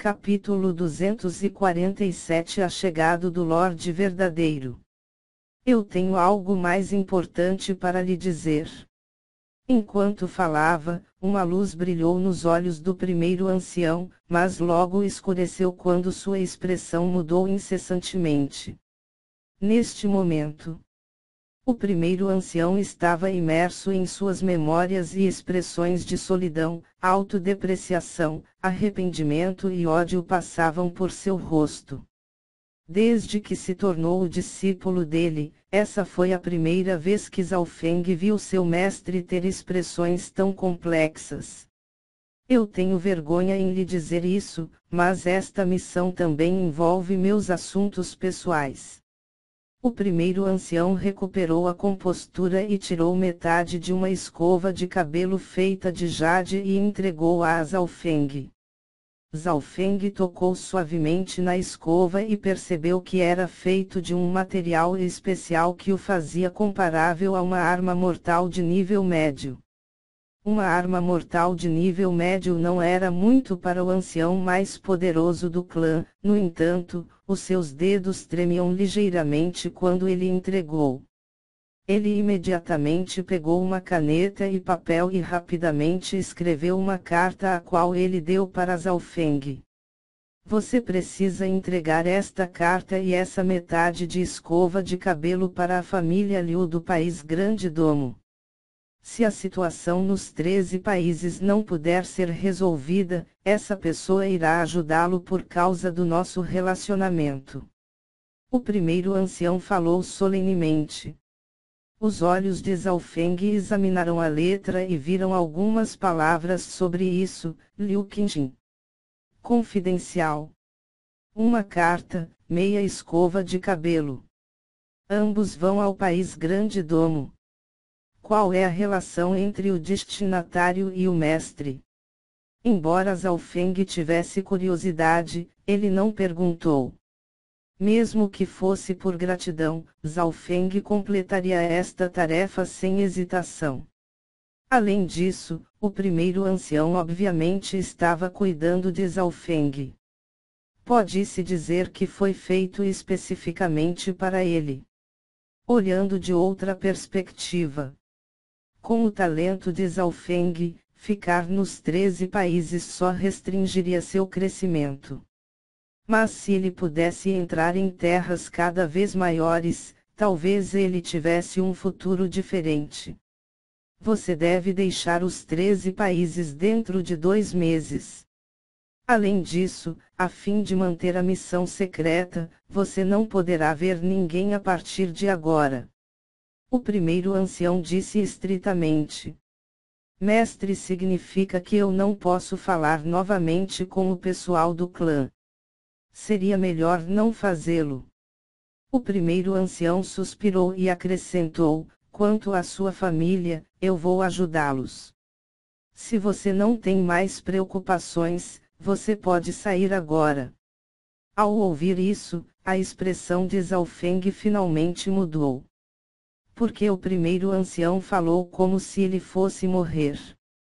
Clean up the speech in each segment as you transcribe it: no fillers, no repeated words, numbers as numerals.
Capítulo 247 A chegada do Lorde Verdadeiro. Eu tenho algo mais importante para lhe dizer. Enquanto falava, uma luz brilhou nos olhos do primeiro ancião, mas logo escureceu quando sua expressão mudou incessantemente. Neste momento, o primeiro ancião estava imerso em suas memórias e expressões de solidão, autodepreciação, arrependimento e ódio passavam por seu rosto. Desde que se tornou o discípulo dele, essa foi a primeira vez que Zhao Feng viu seu mestre ter expressões tão complexas. Eu tenho vergonha em lhe dizer isso, mas esta missão também envolve meus assuntos pessoais. O primeiro ancião recuperou a compostura e tirou metade de uma escova de cabelo feita de jade e entregou-a a Zhao Feng. Zhao Feng tocou suavemente na escova e percebeu que era feito de um material especial que o fazia comparável a uma arma mortal de nível médio. Uma arma mortal de nível médio não era muito para o ancião mais poderoso do clã, no entanto, os seus dedos tremiam ligeiramente quando ele entregou. Ele imediatamente pegou uma caneta e papel e rapidamente escreveu uma carta a qual ele deu para Zhao Feng. Você precisa entregar esta carta e essa metade de escova de cabelo para a família Liu do país Grande Domo. Se a situação nos 13 países não puder ser resolvida, essa pessoa irá ajudá-lo por causa do nosso relacionamento. O primeiro ancião falou solenemente. Os olhos de Zhao Feng examinaram a letra e viram algumas palavras sobre isso. Liu Qingjin. Confidencial. Uma carta, meia escova de cabelo. Ambos vão ao país Grande Domo. Qual é a relação entre o destinatário e o mestre? Embora Zhao Feng tivesse curiosidade, ele não perguntou. Mesmo que fosse por gratidão, Zhao Feng completaria esta tarefa sem hesitação. Além disso, o primeiro ancião obviamente estava cuidando de Zhao Feng. Pode-se dizer que foi feito especificamente para ele. Olhando de outra perspectiva. Com o talento de Zhao Feng, ficar nos 13 países só restringiria seu crescimento. Mas se ele pudesse entrar em terras cada vez maiores, talvez ele tivesse um futuro diferente. Você deve deixar os 13 países dentro de 2 meses. Além disso, a fim de manter a missão secreta, você não poderá ver ninguém a partir de agora. O primeiro ancião disse estritamente. Mestre significa que eu não posso falar novamente com o pessoal do clã. Seria melhor não fazê-lo. O primeiro ancião suspirou e acrescentou, quanto à sua família, eu vou ajudá-los. Se você não tem mais preocupações, você pode sair agora. Ao ouvir isso, a expressão de Zhao Feng finalmente mudou. Porque o primeiro ancião falou como se ele fosse morrer.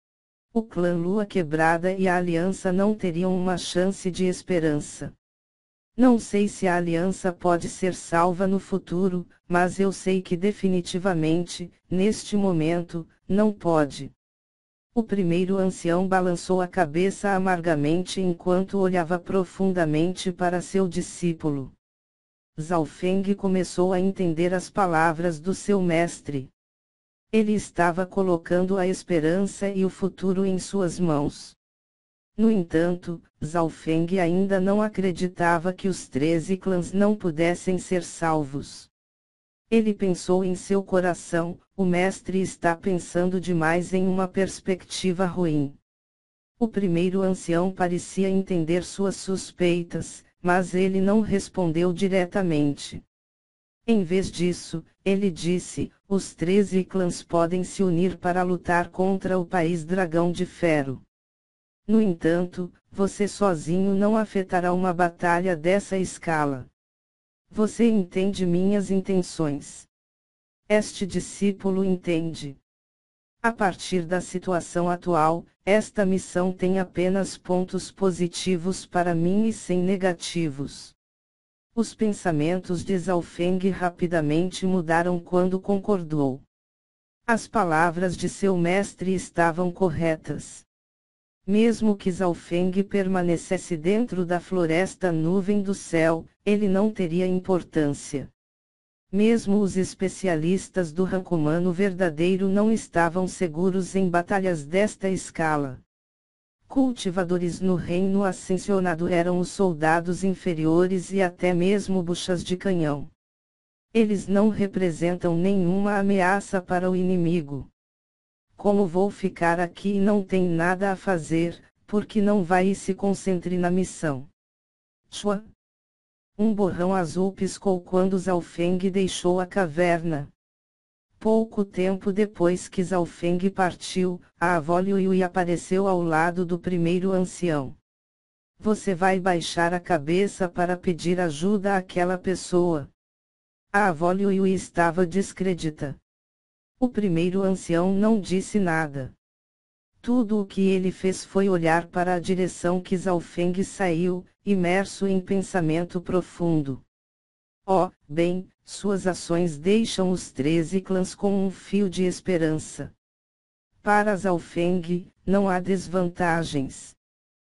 O clã Lua Quebrada e a aliança não teriam uma chance de esperança. Não sei se a aliança pode ser salva no futuro, mas eu sei que definitivamente, neste momento, não pode. O primeiro ancião balançou a cabeça amargamente enquanto olhava profundamente para seu discípulo. Zhao Feng começou a entender as palavras do seu mestre. Ele estava colocando a esperança e o futuro em suas mãos. No entanto, Zhao Feng ainda não acreditava que os 13 clãs não pudessem ser salvos. Ele pensou em seu coração, o mestre está pensando demais em uma perspectiva ruim. O primeiro ancião parecia entender suas suspeitas, mas ele não respondeu diretamente. Em vez disso, ele disse, os 13 clãs podem se unir para lutar contra o país Dragão de Ferro. No entanto, você sozinho não afetará uma batalha dessa escala. Você entende minhas intenções. Este discípulo entende. A partir da situação atual, esta missão tem apenas pontos positivos para mim e sem negativos. Os pensamentos de Zhao Feng rapidamente mudaram quando concordou. As palavras de seu mestre estavam corretas. Mesmo que Zhao Feng permanecesse dentro da floresta nuvem do céu, ele não teria importância. Mesmo os especialistas do rank humano verdadeiro não estavam seguros em batalhas desta escala. Cultivadores no reino ascensionado eram os soldados inferiores e até mesmo buchas de canhão. Eles não representam nenhuma ameaça para o inimigo. Como vou ficar aqui e não tem nada a fazer, porque não vai e se concentre na missão? Chua! Um borrão azul piscou quando Zhao Feng deixou a caverna. Pouco tempo depois que Zhao Feng partiu, a avó Liu Yui apareceu ao lado do primeiro ancião. Você vai baixar a cabeça para pedir ajuda àquela pessoa. A avó Liu Yui estava descredita. O primeiro ancião não disse nada. Tudo o que ele fez foi olhar para a direção que Zhao Feng saiu, imerso em pensamento profundo. Oh, bem, suas ações deixam os 13 clãs com um fio de esperança. Para Zhao Feng, não há desvantagens.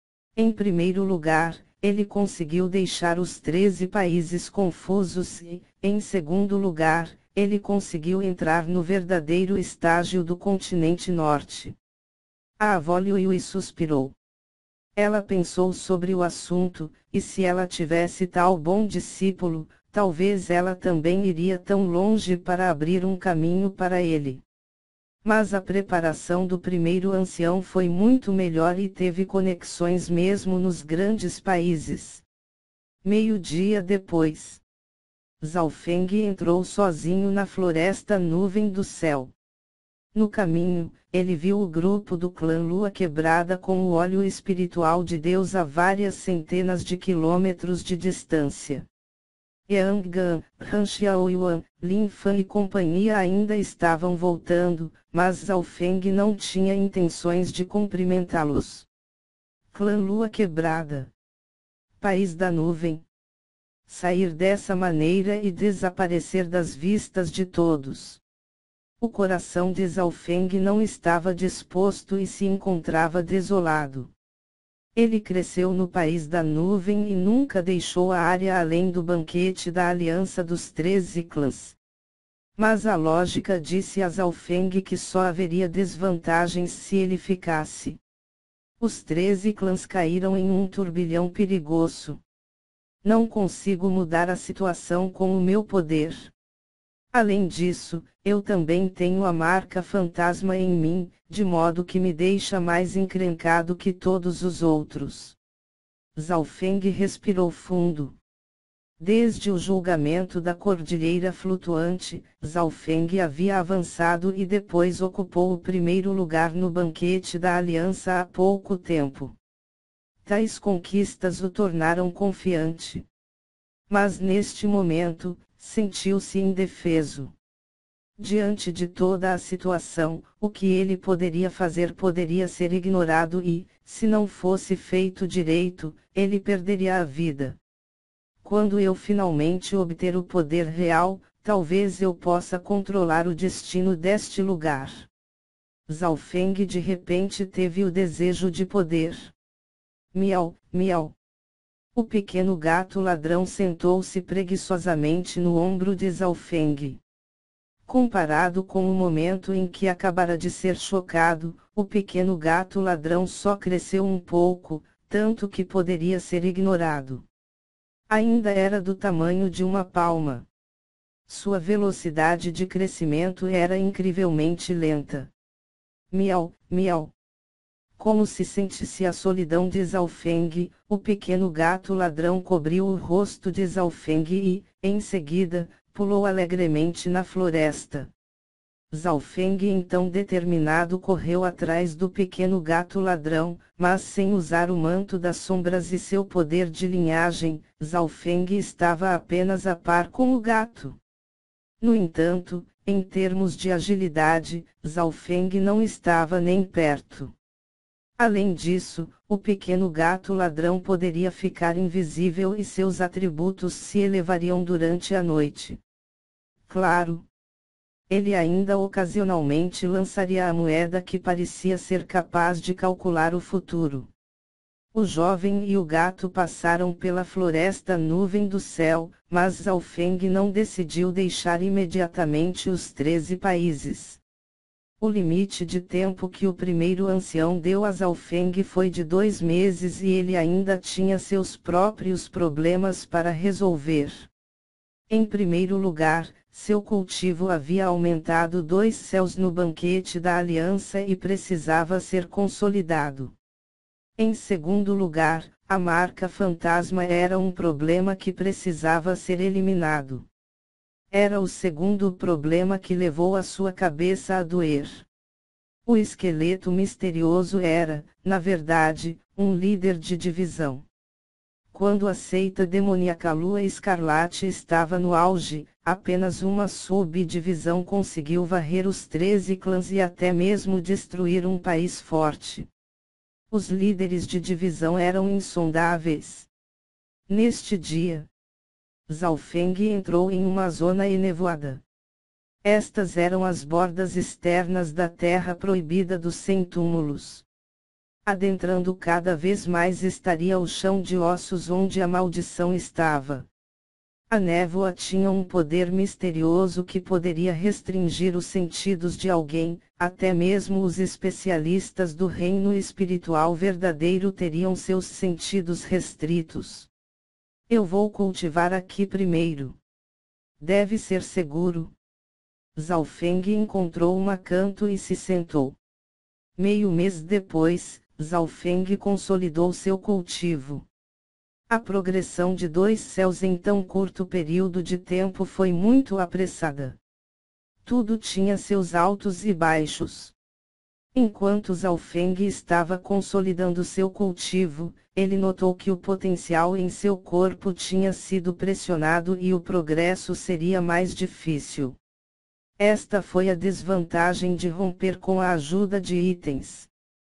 Em primeiro lugar, ele conseguiu deixar os 13 países confusos e, em segundo lugar, ele conseguiu entrar no verdadeiro estágio do continente norte. A avó Liu Yui suspirou. Ela pensou sobre o assunto, e se ela tivesse tal bom discípulo, talvez ela também iria tão longe para abrir um caminho para ele. Mas a preparação do primeiro ancião foi muito melhor e teve conexões mesmo nos grandes países. Meio-dia depois, Zhao Feng entrou sozinho na floresta nuvem do céu. No caminho, ele viu o grupo do clã Lua Quebrada com o óleo espiritual de Deus a várias centenas de quilômetros de distância. Yang Gan, Han Xiaoyuan, Lin Fan e companhia ainda estavam voltando, mas Zhao Feng não tinha intenções de cumprimentá-los. Clã Lua Quebrada. País da Nuvem. Sair dessa maneira e desaparecer das vistas de todos. O coração de Zhao Feng não estava disposto e se encontrava desolado. Ele cresceu no país da nuvem e nunca deixou a área além do banquete da aliança dos 13 clãs. Mas a lógica disse a Zhao Feng que só haveria desvantagens se ele ficasse. Os 13 clãs caíram em um turbilhão perigoso. Não consigo mudar a situação com o meu poder. Além disso, eu também tenho a marca fantasma em mim, de modo que me deixa mais encrencado que todos os outros. Zhao Feng respirou fundo. Desde o julgamento da Cordilheira Flutuante, Zhao Feng havia avançado e depois ocupou o primeiro lugar no banquete da Aliança há pouco tempo. Tais conquistas o tornaram confiante. Mas neste momento, sentiu-se indefeso. Diante de toda a situação, o que ele poderia fazer poderia ser ignorado e, se não fosse feito direito, ele perderia a vida. Quando eu finalmente obter o poder real, talvez eu possa controlar o destino deste lugar. Zhao Feng de repente teve o desejo de poder. Miau, miau. O pequeno gato ladrão sentou-se preguiçosamente no ombro de Zhao Feng. Comparado com o momento em que acabara de ser chocado, o pequeno gato ladrão só cresceu um pouco, tanto que poderia ser ignorado. Ainda era do tamanho de uma palma. Sua velocidade de crescimento era incrivelmente lenta. Miau, miau. Como se sentisse a solidão de Zhao Feng, o pequeno gato ladrão cobriu o rosto de Zhao Feng e, em seguida, pulou alegremente na floresta. Zhao Feng então determinado correu atrás do pequeno gato ladrão, mas sem usar o manto das sombras e seu poder de linhagem, Zhao Feng estava apenas a par com o gato. No entanto, Em termos de agilidade, Zhao Feng não estava nem perto. Além disso, o pequeno gato ladrão poderia ficar invisível e seus atributos se elevariam durante a noite. Claro. Ele ainda ocasionalmente lançaria a moeda que parecia ser capaz de calcular o futuro. O jovem e o gato passaram pela floresta nuvem do céu, mas Zhao Feng não decidiu deixar imediatamente os 13 países. O limite de tempo que o primeiro ancião deu a Zhao Feng foi de 2 meses e ele ainda tinha seus próprios problemas para resolver. Em primeiro lugar, seu cultivo havia aumentado 2 céus no banquete da aliança e precisava ser consolidado. Em segundo lugar, a marca fantasma era um problema que precisava ser eliminado. Era o segundo problema que levou a sua cabeça a doer. O esqueleto misterioso era, na verdade, um líder de divisão. Quando a seita demoníaca Lua Escarlate estava no auge, apenas uma subdivisão conseguiu varrer os 13 clãs e até mesmo destruir um país forte. Os líderes de divisão eram insondáveis. Neste dia, Zhao Feng entrou em uma zona enevoada. Estas eram as bordas externas da terra proibida dos 100 túmulos. Adentrando cada vez mais estaria o chão de ossos onde a maldição estava. A névoa tinha um poder misterioso que poderia restringir os sentidos de alguém, até mesmo os especialistas do reino espiritual verdadeiro teriam seus sentidos restritos. Eu vou cultivar aqui primeiro. Deve ser seguro. Zhao Feng encontrou um canto e se sentou. Meio mês depois, Zhao Feng consolidou seu cultivo. A progressão de 2 céus em tão curto período de tempo foi muito apressada. Tudo tinha seus altos e baixos. Enquanto Zhao Feng estava consolidando seu cultivo, ele notou que o potencial em seu corpo tinha sido pressionado e o progresso seria mais difícil. Esta foi a desvantagem de romper com a ajuda de itens.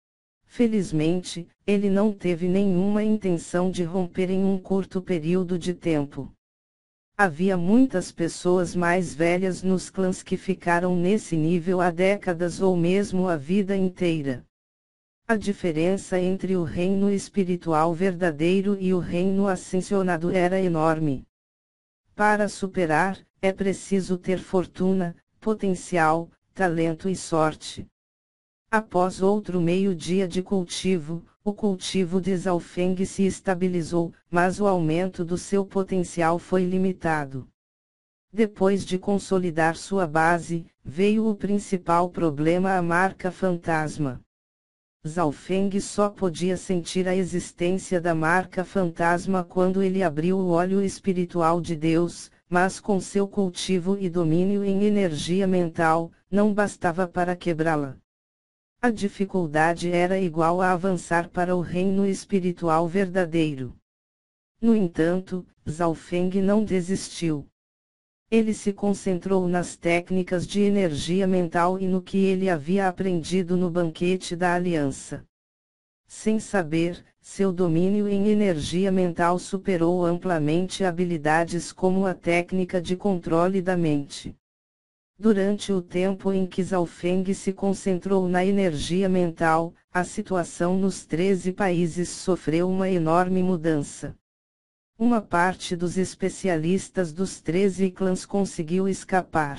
Felizmente, ele não teve nenhuma intenção de romper em um curto período de tempo. Havia muitas pessoas mais velhas nos clãs que ficaram nesse nível há décadas ou mesmo a vida inteira. A diferença entre o reino espiritual verdadeiro e o reino ascensionado era enorme. Para superar, é preciso ter fortuna, potencial, talento e sorte. Após outro meio-dia de cultivo, o cultivo de Zhao Feng se estabilizou, mas o aumento do seu potencial foi limitado. Depois de consolidar sua base, veio o principal problema: a marca fantasma. Zhao Feng só podia sentir a existência da marca fantasma quando ele abriu o olho espiritual de Deus, mas com seu cultivo e domínio em energia mental, não bastava para quebrá-la. A dificuldade era igual a avançar para o reino espiritual verdadeiro. No entanto, Zhao Feng não desistiu. Ele se concentrou nas técnicas de energia mental e no que ele havia aprendido no banquete da aliança. Sem saber, seu domínio em energia mental superou amplamente habilidades como a técnica de controle da mente. Durante o tempo em que Zhao Feng se concentrou na energia mental, a situação nos 13 países sofreu uma enorme mudança. Uma parte dos especialistas dos 13 clãs conseguiu escapar.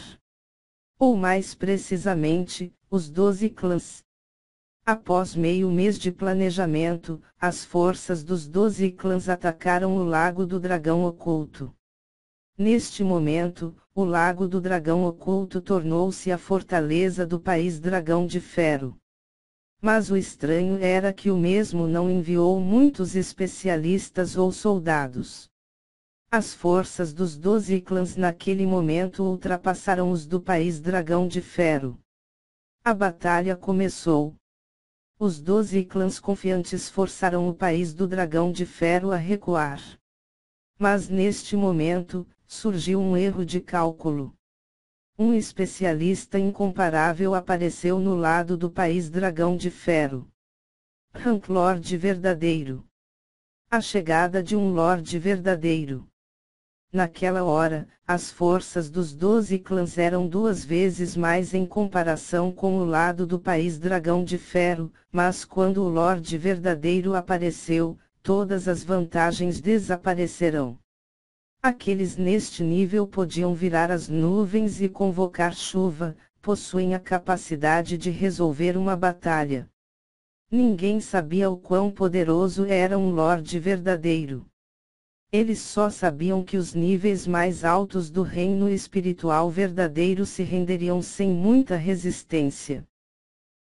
Ou mais precisamente, os 12 clãs. Após meio mês de planejamento, as forças dos 12 clãs atacaram o Lago do Dragão Oculto. Neste momento, o Lago do Dragão Oculto tornou-se a fortaleza do país Dragão de Ferro. Mas o estranho era que o mesmo não enviou muitos especialistas ou soldados. As forças dos 12 clãs naquele momento ultrapassaram os do país Dragão de Ferro. A batalha começou. Os 12 clãs confiantes forçaram o país do Dragão de Ferro a recuar. Mas neste momento, surgiu um erro de cálculo. Um especialista incomparável apareceu no lado do país Dragão de Ferro. Rank Lorde verdadeiro. A chegada de um Lorde verdadeiro. Naquela hora, as forças dos 12 clãs eram 2 vezes mais em comparação com o lado do país Dragão de Ferro, mas quando o Lorde verdadeiro apareceu, todas as vantagens desaparecerão. Aqueles neste nível podiam virar as nuvens e convocar chuva, possuem a capacidade de resolver uma batalha. Ninguém sabia o quão poderoso era um Lorde verdadeiro. Eles só sabiam que os níveis mais altos do reino espiritual verdadeiro se renderiam sem muita resistência.